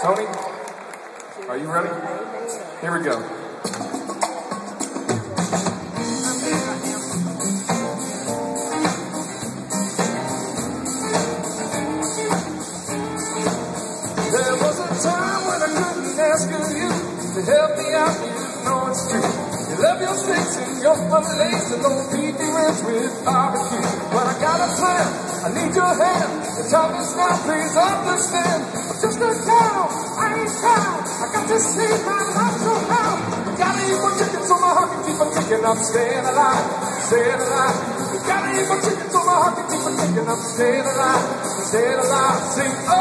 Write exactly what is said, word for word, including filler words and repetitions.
Tony, are you ready? Here we go. There was a time when I couldn't ask you to help me out, you know it's true. You left your sticks and your funny legs and don't feed me ribs with barbecue. But I got a plan, I need your hand. The time is now, please understand. I'm just a cow, I ain't proud. I got to see my life so how. You gotta eat my chicken so my heart can keep on ticking. I'm staying alive, staying alive. You gotta eat my chicken so my heart can keep on ticking. I'm staying alive, staying alive. Sing, oh.